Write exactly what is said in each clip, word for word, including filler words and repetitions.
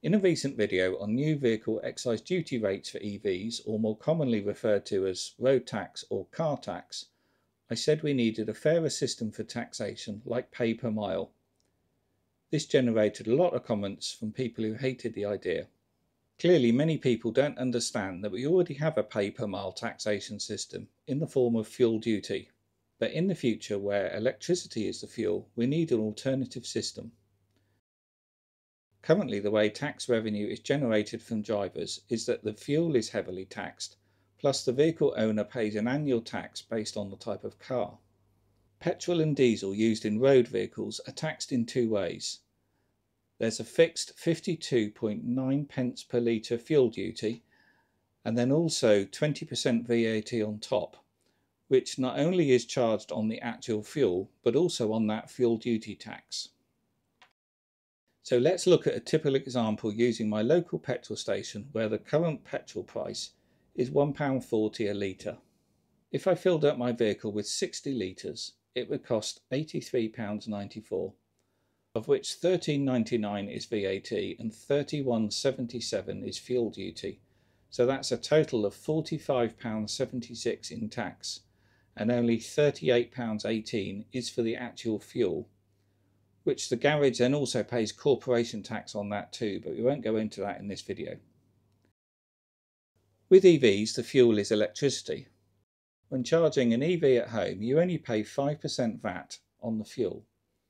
In a recent video on new vehicle excise duty rates for E Vs, or more commonly referred to as road tax or car tax, I said we needed a fairer system for taxation like pay per mile. This generated a lot of comments from people who hated the idea. Clearly, many people don't understand that we already have a pay per mile taxation system in the form of fuel duty. But in the future, where electricity is the fuel, we need an alternative system. Currently, the way tax revenue is generated from drivers is that the fuel is heavily taxed, plus the vehicle owner pays an annual tax based on the type of car. Petrol and diesel used in road vehicles are taxed in two ways. There's a fixed fifty-two point nine pence per litre fuel duty, and then also twenty percent V A T on top, which not only is charged on the actual fuel, but also on that fuel duty tax. So let's look at a typical example using my local petrol station where the current petrol price is one pound forty a litre. If I filled up my vehicle with sixty litres, it would cost eighty-three pounds ninety-four, of which thirteen pounds ninety-nine is V A T and thirty-one pounds seventy-seven is fuel duty. So that's a total of forty-five pounds seventy-six in tax, and only thirty-eight pounds eighteen is for the actual fuel, which the garage then also pays corporation tax on that too, but we won't go into that in this video. With E Vs, the fuel is electricity. When charging an E V at home, you only pay five percent V A T on the fuel.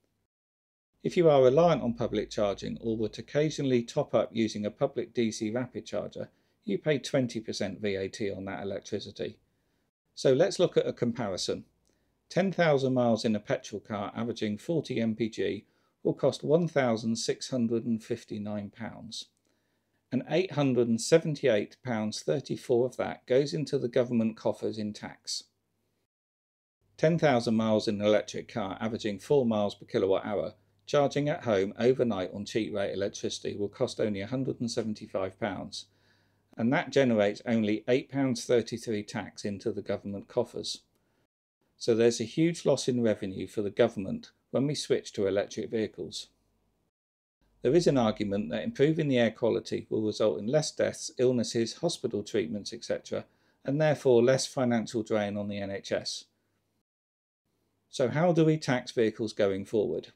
If you are reliant on public charging or would occasionally top up using a public D C rapid charger, you pay twenty percent V A T on that electricity. So let's look at a comparison. ten thousand miles in a petrol car averaging forty M P G will cost one thousand six hundred fifty-nine pounds, and eight hundred seventy-eight pounds thirty-four of that goes into the government coffers in tax. ten thousand miles in an electric car averaging four miles per kilowatt hour, charging at home overnight on cheap rate electricity will cost only one hundred seventy-five pounds, and that generates only eight pounds thirty-three tax into the government coffers. So there's a huge loss in revenue for the government when we switch to electric vehicles. There is an argument that improving the air quality will result in less deaths, illnesses, hospital treatments, et cetera, and therefore less financial drain on the N H S. So how do we tax vehicles going forward?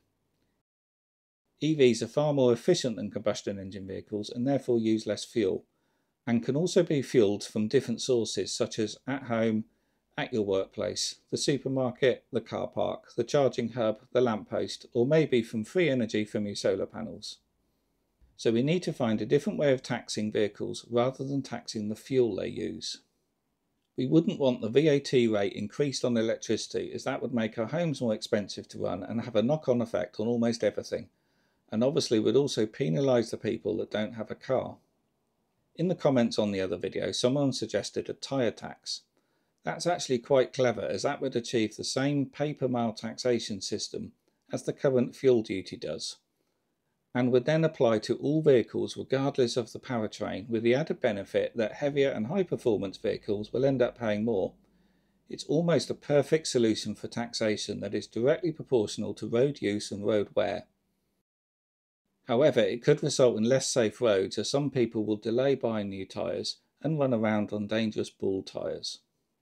E Vs are far more efficient than combustion engine vehicles and therefore use less fuel, and can also be fueled from different sources such as at home, at your workplace, the supermarket, the car park, the charging hub, the lamppost, or maybe from free energy from your solar panels. So we need to find a different way of taxing vehicles rather than taxing the fuel they use. We wouldn't want the V A T rate increased on electricity, as that would make our homes more expensive to run and have a knock-on effect on almost everything, and obviously would also penalise the people that don't have a car. In the comments on the other video, someone suggested a tyre tax. That's actually quite clever, as that would achieve the same pay per mile taxation system as the current fuel duty does, and would then apply to all vehicles regardless of the powertrain, with the added benefit that heavier and high performance vehicles will end up paying more. It's almost a perfect solution for taxation that is directly proportional to road use and road wear. However, it could result in less safe roads, as some people will delay buying new tyres and run around on dangerous ball tyres.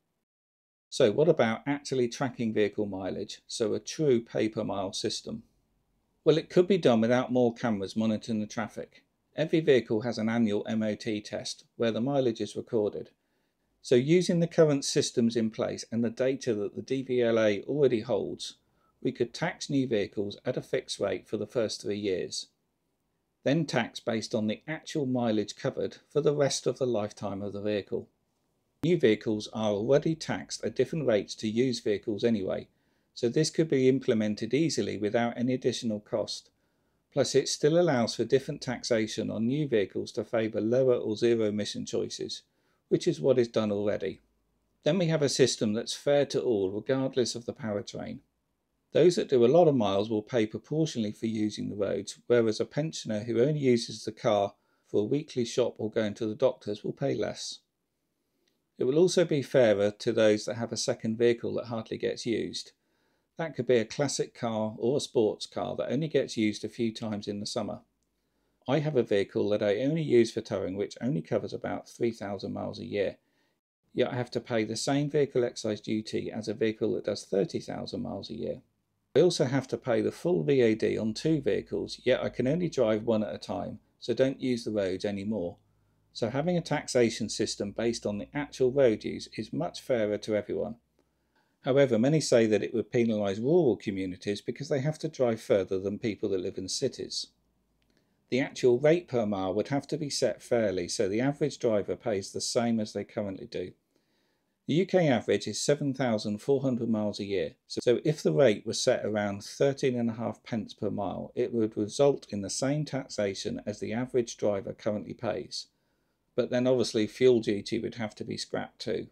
So what about actually tracking vehicle mileage, so a true pay per mile system? Well, it could be done without more cameras monitoring the traffic. Every vehicle has an annual M O T test where the mileage is recorded. So using the current systems in place and the data that the D V L A already holds, we could tax new vehicles at a fixed rate for the first three years. Then tax based on the actual mileage covered for the rest of the lifetime of the vehicle. New vehicles are already taxed at different rates to used vehicles anyway, so this could be implemented easily without any additional cost. Plus it still allows for different taxation on new vehicles to favour lower or zero emission choices, which is what is done already. Then we have a system that's fair to all regardless of the powertrain. Those that do a lot of miles will pay proportionally for using the roads, whereas a pensioner who only uses the car for a weekly shop or going to the doctors will pay less. It will also be fairer to those that have a second vehicle that hardly gets used. That could be a classic car or a sports car that only gets used a few times in the summer. I have a vehicle that I only use for towing which only covers about three thousand miles a year, yet I have to pay the same vehicle excise duty as a vehicle that does thirty thousand miles a year. I also have to pay the full V A D on two vehicles, yet I can only drive one at a time, so don't use the roads anymore. So having a taxation system based on the actual road use is much fairer to everyone. However, many say that it would penalise rural communities because they have to drive further than people that live in cities. The actual rate per mile would have to be set fairly so the average driver pays the same as they currently do. The U K average is seven thousand four hundred miles a year, so if the rate was set around thirteen and a half pence per mile, it would result in the same taxation as the average driver currently pays. But then obviously fuel duty would have to be scrapped too.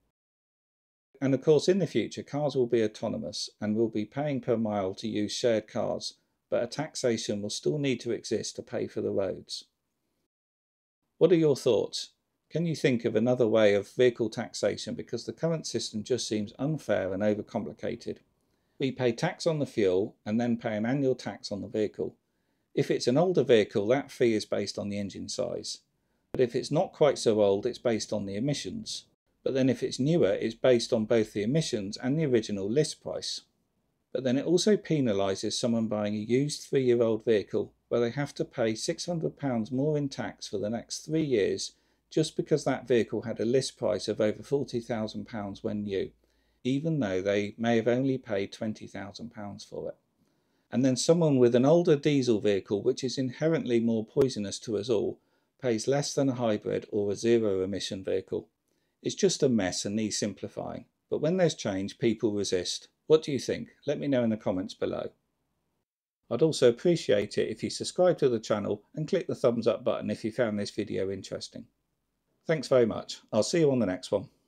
And of course in the future cars will be autonomous and will be paying per mile to use shared cars, but a taxation will still need to exist to pay for the roads. What are your thoughts? Can you think of another way of vehicle taxation, because the current system just seems unfair and overcomplicated? We pay tax on the fuel and then pay an annual tax on the vehicle. If it's an older vehicle, that fee is based on the engine size. But if it's not quite so old, it's based on the emissions. But then if it's newer, it's based on both the emissions and the original list price. But then it also penalises someone buying a used three-year-old vehicle, where they have to pay six hundred pounds more in tax for the next three years just because that vehicle had a list price of over forty thousand pounds when new, even though they may have only paid twenty thousand pounds for it. And then someone with an older diesel vehicle, which is inherently more poisonous to us all, pays less than a hybrid or a zero-emission vehicle. It's just a mess and needs simplifying. But when there's change, people resist. What do you think? Let me know in the comments below. I'd also appreciate it if you subscribe to the channel and click the thumbs up button if you found this video interesting. Thanks very much. I'll see you on the next one.